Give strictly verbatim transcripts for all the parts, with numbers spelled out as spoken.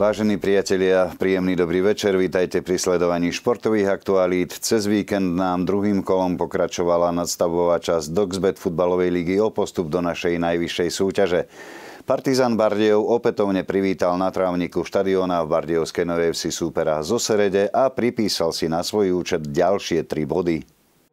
Vážení priatelia, príjemný dobrý večer, vítajte pri sledovaní športových aktualít. Cez víkend nám druhým kolom pokračovala nadstavová časť Doxbet futbalovej ligy o postup do našej najvyššej súťaže. Partizán Bardejov opätovne privítal na trávniku štadióna v Bardejovskej Novej Vsi súpera zo Serede a pripísal si na svoj účet ďalšie tri body.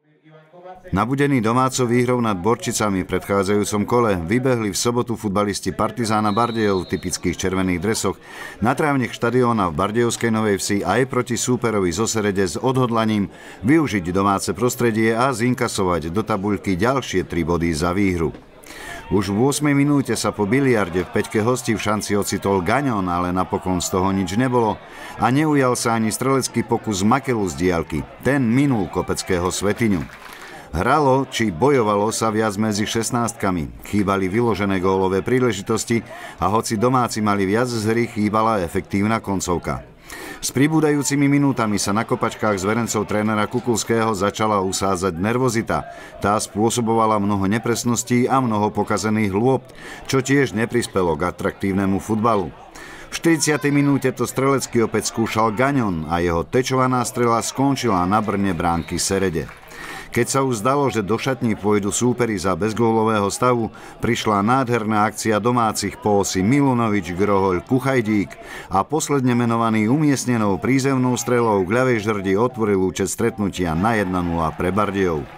Nabudený domácou výhrou nad Borčicami v predchádzajúcom kole vybehli v sobotu futbalisti Partizána Bardejov v typických červených dresoch na trávnik štadióna v Bardejovskej Novej Vsi aj proti súperovi zo Serede s odhodlaním využiť domáce prostredie a zinkasovať do tabuľky ďalšie tri body za výhru. Už v ôsmej minúte sa po biliarde v peťke hostí v šanci ocitol Gaňon, ale napokon z toho nič nebolo a neujal sa ani strelecký pokus Makelu z diaľky. Ten minul kopeckého Svetiňu. Hralo či bojovalo sa viac medzi šestnáctkami. Chýbali vyložené gólové príležitosti a hoci domáci mali viac z hry, chýbala efektívna koncovka. S pribúdajúcimi minútami sa na kopačkách zverencov trénera Kukulského začala usádzať nervozita. Tá spôsobovala mnoho nepresností a mnoho pokazených lôb, čo tiež neprispelo k atraktívnemu futbalu. V štyridsiatej minúte to strelecky opäť skúšal Gaňon a jeho tečovaná strela skončila na brne bránky Serede. Keď sa už zdalo, že do šatní pôjdu súperi za bezgólového stavu, prišla nádherná akcia domácich po osi Milunovič, Grohoľ, Kuchajdík a posledne menovaný umiestnenou prízemnou strelou k ľavej žrdi otvoril účet stretnutia na jedna nula pre Bardejov.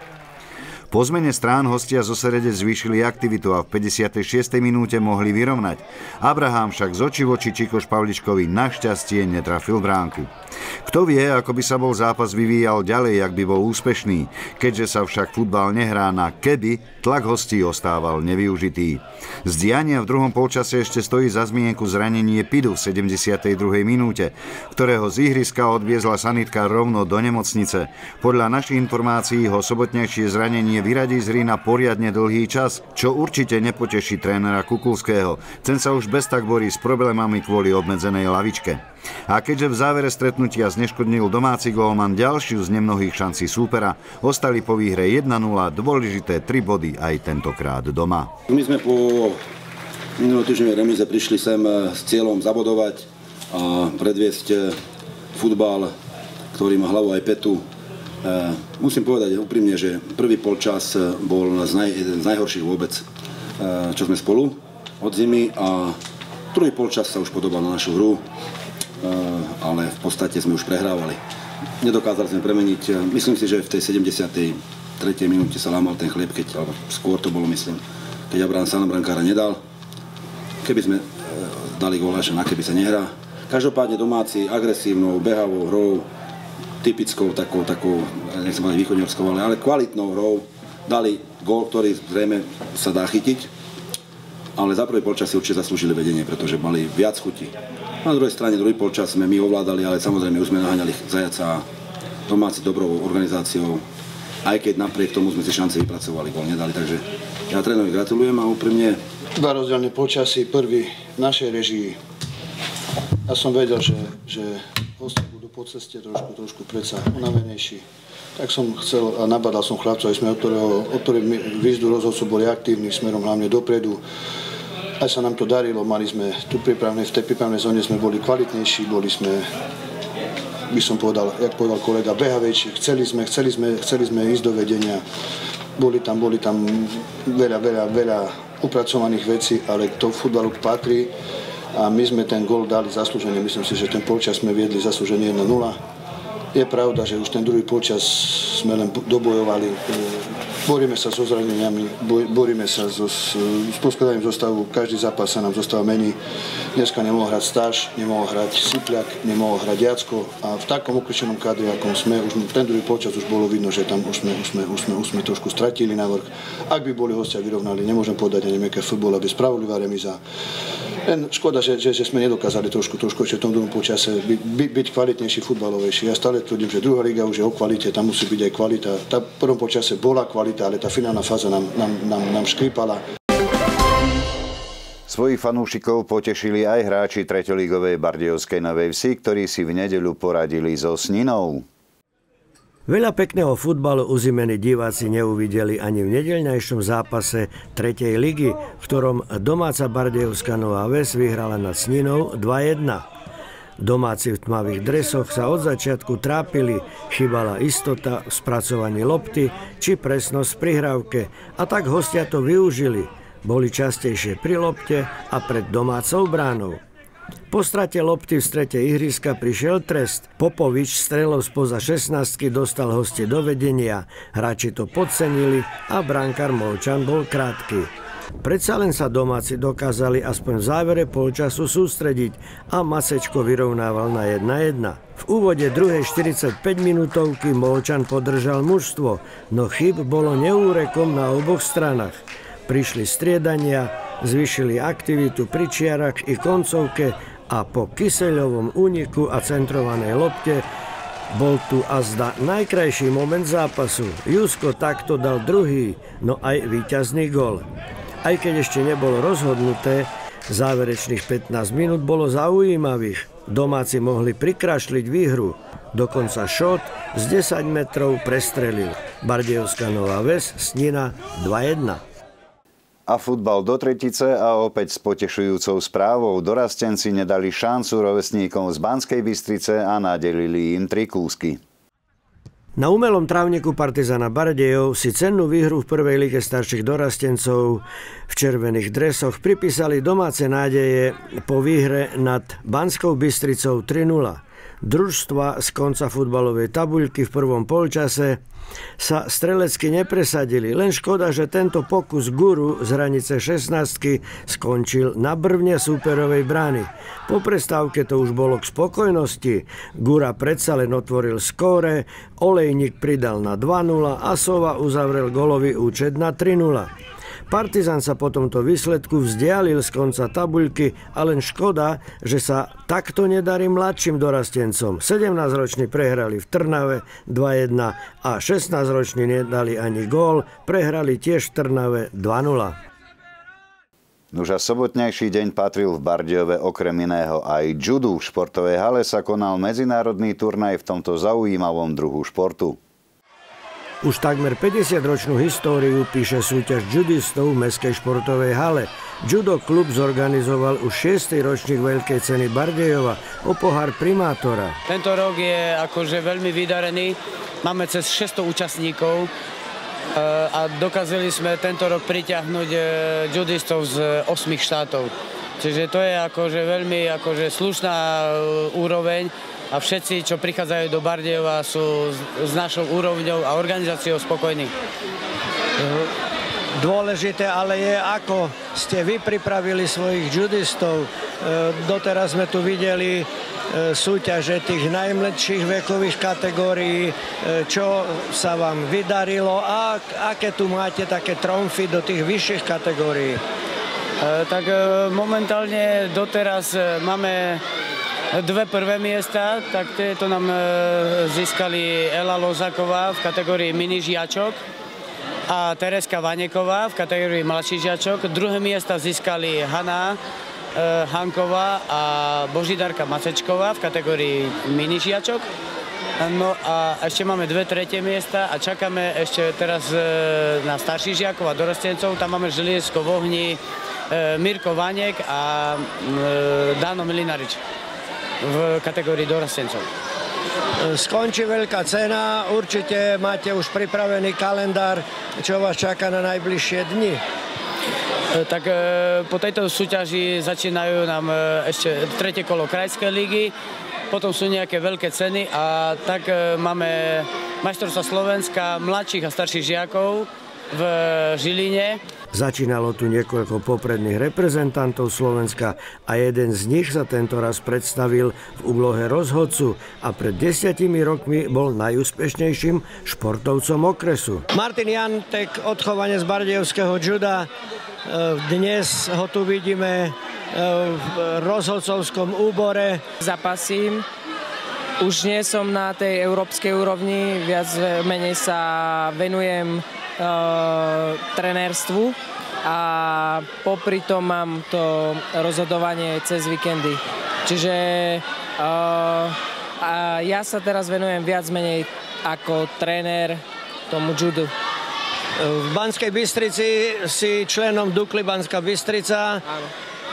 Po zmene strán hostia zo Serede zvýšili aktivitu a v päťdesiatej šiestej minúte mohli vyrovnať. Abraham však z očí voči Čikoš Pavličkovi našťastie netrafil bránku. Kto vie, ako by sa bol zápas vyvíjal ďalej, ak by bol úspešný, keďže sa však futbal nehrá na keby, tlak hostí ostával nevyužitý. Z diania v druhom polčase ešte stojí za zmienku zranenie Pidu v sedemdesiatej druhej minúte, ktorého z ihriska odviezla sanitka rovno do nemocnice. Podľa našich informácií ho sobotnejšie zranenie vyradí z hry na poriadne dlhý čas, čo určite nepoteší trénera Kukulského. Ten sa už bez tak borí s problémami kvôli obmedzenej lavičke. A keďže v závere stretnutia zneškodnil domáci gólman ďalšiu z nemnohých šancí súpera, ostali po výhre jedna nula dôležité tri body aj tentokrát doma. My sme po minulotýždňovej remíze prišli sem s cieľom zabodovať a predviesť futbal, ktorý má hlavu aj petu. Musím povedať úprimne, že prvý polčas bol z naj, jeden z najhorších vôbec, čo sme spolu od zimy, a druhý polčas sa už podobal na našu hru, ale v podstate sme už prehrávali. Nedokázali sme premeniť, myslím si, že v tej sedemdesiatej tretej minúte sa lámal ten chlieb, keď, alebo skôr to bolo, myslím, keď Abraham sa na brankára nedal. Keby sme dali gól, až na keby sa nehrá. Každopádne domáci agresívnou, behavou hrou, typickou takou, takou, nechcem povedať východňarskou, ale, ale kvalitnou hrou dali gól, ktorý zrejme sa dá chytiť, ale za prvý polčas si určite zaslúžili vedenie, pretože mali viac chutí. Na druhej strane druhý polčas sme my ovládali, ale samozrejme už sme naháňali zajaca domáci dobrou organizáciou, aj keď napriek tomu sme si šance vypracovali, gól nedali, takže ja trénerovi gratulujem a úprimne. Dva rozdielne počasy, prvý v našej režii. Ja som vedel, že, že hostia budú po ceste trošku, trošku predsa unavenejší. Tak som chcel a nabadal som chlapcov, aj sme od ktorého, od ktorého výzdu rozhodcu boli aktívni smerom hlavne dopredu. Aj sa nám to darilo, mali sme tu prípravné, v tej prípravnej zóne sme boli kvalitnejší, boli sme, by som povedal, jak povedal kolega, behavejší, chceli sme, chceli sme, chceli sme ísť do vedenia. Boli tam, boli tam veľa, veľa, veľa upracovaných vecí, ale to futbalu patrí. A my sme ten gól dali zaslúžene, myslím si, že ten polčas sme viedli zaslúžene jedna nula. Je pravda, že už ten druhý polčas sme len dobojovali. Boríme sa so zraneniami, boríme sa so, s, s poskladaním zostavu. Každý zápas sa nám zostav mení. Dneska nemohol hrať Stáš, nemohol hrať Sipľak, nemohol hrať Jacko. A v takom uklečenom kadri, akom sme, už ten druhý polčas už bolo vidno, že tam už sme, už sme, už sme, už sme trošku stratili navrch. Ak by boli hostia vyrovnali, nemôžem povedať ani meké futbol, aby spravodlivá remíza. Len škoda, že, že, že sme nedokázali trošku, trošku ešte v tom druhom počase by, by, byť kvalitnejší, futbalovejší. Ja stále tvrdím, že druhá liga už je o kvalite, tam musí byť aj kvalita. Tá v prvom počase bola kvalita, ale tá finálna fáza nám, nám, nám, nám škrípala. Svojich fanúšikov potešili aj hráči treťolígovej Bardejovskej Novej Vsi, ktorí si v nedeľu poradili so Sninou. Veľa pekného futbalu uzimení diváci neuvideli ani v nedeľňajšom zápase tretej ligy, v ktorom domáca Bardejovská Nová Ves vyhrala nad Sninou dva jedna. Domáci v tmavých dresoch sa od začiatku trápili, chýbala istota v spracovaní lopty či presnosť v prihrávke a tak hostia to využili. Boli častejšie pri lopte a pred domácou bránou. Po strate lopty v strete ihriska prišiel trest. Popovič strelou spoza šestnástky dostal hostie do vedenia. Hráči to podcenili a brankár Moľčan bol krátky. Predsa len sa domáci dokázali aspoň v závere polčasu sústrediť a Macečko vyrovnával na jedna jedna. V úvode druhej štyridsaťpäť minútovky Moľčan podržal mužstvo, no chyb bolo neúrekom na oboch stranách. Prišli striedania, zvýšili aktivitu pri čiarach i koncovke a po Kyseľovom úniku a centrovanej lopte bol tu azda najkrajší moment zápasu. Jusko takto dal druhý, no aj víťazný gól. Aj keď ešte nebolo rozhodnuté, záverečných pätnásť minút bolo zaujímavých. Domáci mohli prikrašliť výhru. Dokonca šot z desať metrov prestrelil. Bardejovská Nová Ves, Snina dva jedna. A futbal do tretice a opäť s potešujúcou správou. Dorastenci nedali šancu rovesníkom z Banskej Bystrice a nadelili im tri kúsky. Na umelom trávniku Partizana Bardejov si cennú výhru v prvej lige starších dorastencov v červených dresoch pripísali domáce nádeje po výhre nad Banskou Bystricou tri nula. Družstva z konca futbalovej tabuľky v prvom polčase sa strelecky nepresadili, len škoda, že tento pokus guru z hranice šestnástky skončil na brvne súperovej brány. Po prestávke to už bolo k spokojnosti. Gura predsa len otvoril skóre, Olejník pridal na dva nula a Sova uzavrel gólový účet na tri nula. Partizan sa po tomto výsledku vzdialil z konca tabuľky a len škoda, že sa takto nedarí mladším dorastencom. sedemnásťroční prehrali v Trnave dva jedna a šestnásťroční nedali ani gól, prehrali tiež v Trnave dva nula. Nuž a sobotnejší deň patril v Bardejove okrem iného aj judu. V športovej hale sa konal medzinárodný turnaj v tomto zaujímavom druhu športu. Už takmer päťdesiatročnú históriu píše súťaž judistov v Mestskej športovej hale. Judo klub zorganizoval už šiesty ročník Veľkej ceny Bardejova o pohár primátora. Tento rok je akože veľmi vydarený. Máme cez šesťsto účastníkov a dokázali sme tento rok pritiahnuť judistov z osem štátov. Čiže to je akože veľmi akože slušná úroveň. A všetci, čo prichádzajú do Bardejova, sú s našou úrovňou a organizáciou spokojní. Dôležité ale je, ako ste vy pripravili svojich judistov. Doteraz sme tu videli súťaže tých najmladších vekových kategórií, čo sa vám vydarilo a aké tu máte také tromfy do tých vyšších kategórií. Tak momentálne doteraz máme dve prvé miesta, tak tieto nám získali Ela Lozaková v kategórii mini žiačok a Tereska Vaneková v kategórii mladší žiačok. Druhé miesta získali Hanna Hanková a Božidarka Macečková v kategórii mini žiačok. No a ešte máme dve tretie miesta a čakáme ešte teraz na starších žiakov a dorostencov. Tam máme Želiesko v ohni, Mirko Vanek a Dano Milinarič v kategórii dorastencov. Skončí veľká cena, určite máte už pripravený kalendár, čo vás čaká na najbližšie dni. Tak po tejto súťaži začínajú nám ešte tretie kolo krajskej ligy, potom sú nejaké veľké ceny a tak máme majstrovstvá Slovenska mladších a starších žiakov v Žiline. Začínalo tu niekoľko popredných reprezentantov Slovenska a jeden z nich sa tento raz predstavil v úlohe rozhodcu a pred desiatimi rokmi bol najúspešnejším športovcom okresu. Martin Jantek, odchovanie z bardejovského juda. Dnes ho tu vidíme v rozhodcovskom úbore. Zapasím. Už nie som na tej európskej úrovni, viac menej sa venujem Uh, trenérstvu a popri tom mám to rozhodovanie cez víkendy. Čiže uh, a ja sa teraz venujem viac menej ako tréner tomu judu. V Banskej Bystrici si členom Dukly Banská Bystrica. Áno.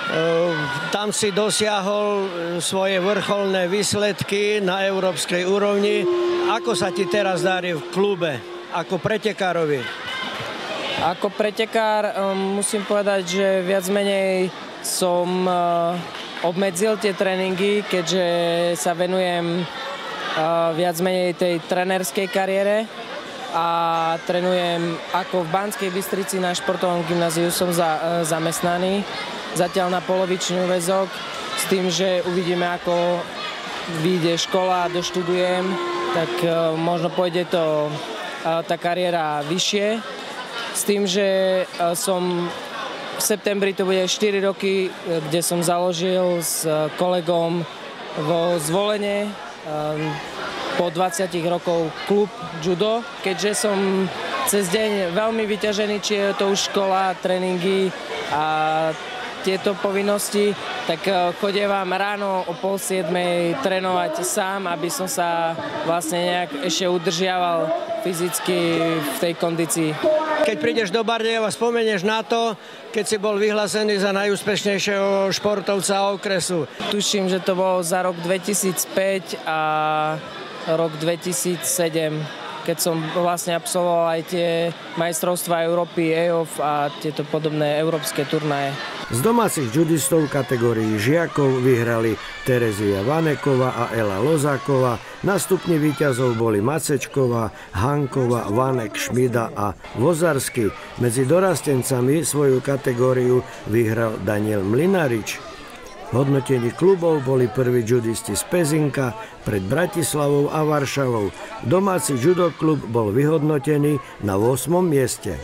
Tam si dosiahol svoje vrcholné výsledky na európskej úrovni. Ako sa ti teraz darí v klube, ako pretekárovi? Ako pretekár musím povedať, že viac menej som obmedzil tie tréningy, keďže sa venujem viac menej tej trénerskej kariére a trénujem ako v Banskej Bystrici na športovom gymnáziu som za, zamestnaný, zatiaľ na polovičný úväzok, s tým, že uvidíme, ako vyjde škola, doštudujem, tak možno pôjde to tá kariéra vyššie, s tým, že som v septembri to bude štyri roky, kde som založil s kolegom vo Zvolene po dvadsiatich rokov klub judo. Keďže som cez deň veľmi vyťažený, či je to už škola, tréningy a tieto povinnosti, tak chodievam ráno o pol siedmej trénovať sám, aby som sa vlastne nejak ešte udržiaval fyzicky v tej kondícii. Keď prídeš do Bardejova, spomenieš na to, keď si bol vyhlásený za najúspešnejšieho športovca okresu. Tuším, že to bolo za rok dvetisícpäť a rok dvetisícsedem, keď som vlastne absolvoval aj tie majstrovstvá Európy, é ó ef a tieto podobné európske turnaje. Z domácich judistov v kategórii žiakov vyhrali Terezia Vaneková a Ela Lozáková. Na stupni víťazov boli Macečková, Hanková, Vanek, Šmida a Vozarsky. Medzi dorastencami svoju kategóriu vyhral Daniel Mlinarič. V hodnotení klubov boli prví judisti z Pezinka pred Bratislavou a Varšavou. Domáci judo klub bol vyhodnotený na ôsmom mieste.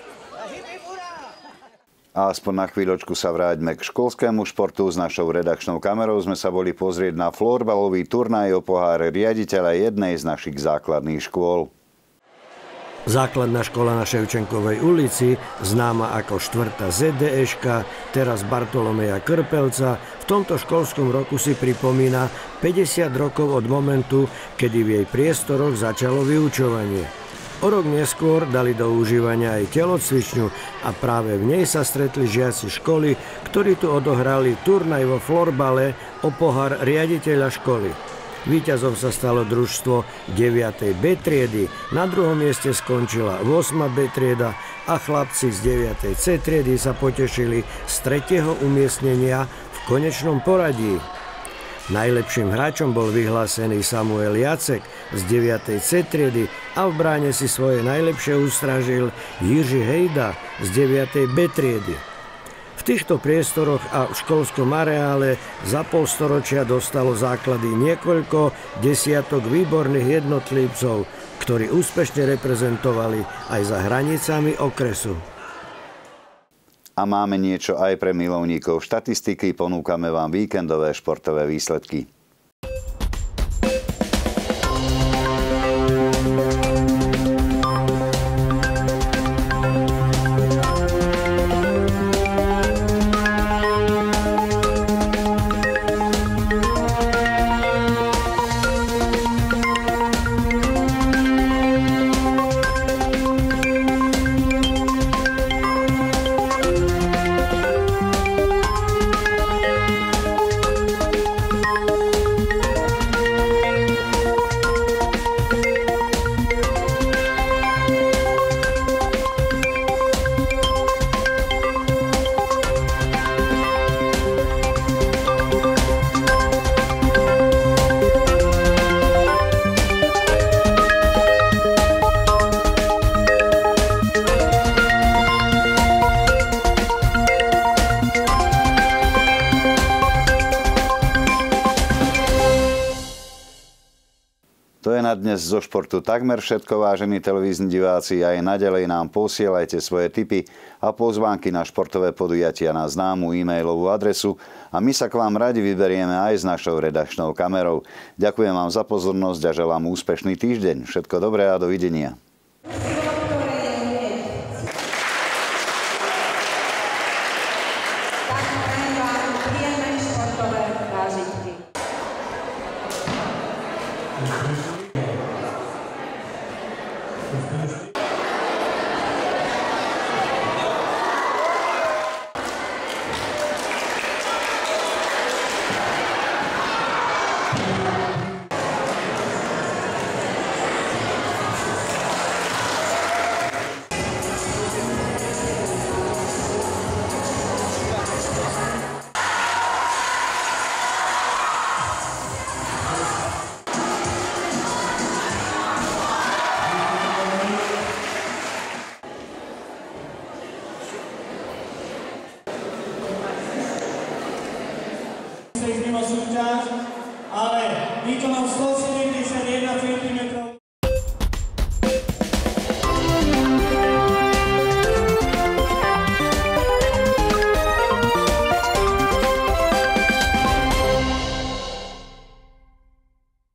A aspoň na chvíľočku sa vráťme k školskému športu. S našou redakčnou kamerou sme sa boli pozrieť na florbalový turnaj o pohár riaditeľa jednej z našich základných škôl. Základná škola na Ševčenkovej ulici, známa ako štvrtá zet dé eška, teraz Bartolomeja Krpelca, v tomto školskom roku si pripomína päťdesiat rokov od momentu, kedy v jej priestoroch začalo vyučovanie. O rok neskôr dali do užívania aj telocvičňu a práve v nej sa stretli žiaci školy, ktorí tu odohrali turnaj vo florbale o pohár riaditeľa školy. Víťazom sa stalo družstvo deviatej bé triedy, na druhom mieste skončila ôsma bé trieda a chlapci z deviatej cé triedy sa potešili z tretieho umiestnenia v konečnom poradí. Najlepším hráčom bol vyhlásený Samuel Jacek z deviatej cé triedy a v bráne si svoje najlepšie ustražil Jiří Hejda z deviatej bé triedy. V týchto priestoroch a v školskom areále za polstoročia dostalo základy niekoľko desiatok výborných jednotlivcov, ktorí úspešne reprezentovali aj za hranicami okresu. A máme niečo aj pre milovníkov štatistiky, ponúkame vám víkendové športové výsledky. To je na dnes zo športu takmer všetko, vážení televízni diváci. Aj naďalej nám posielajte svoje tipy a pozvánky na športové podujatia na známu e-mailovú adresu a my sa k vám radi vyberieme aj s našou redakčnou kamerou. Ďakujem vám za pozornosť a želám úspešný týždeň. Všetko dobré a dovidenia. Thank you.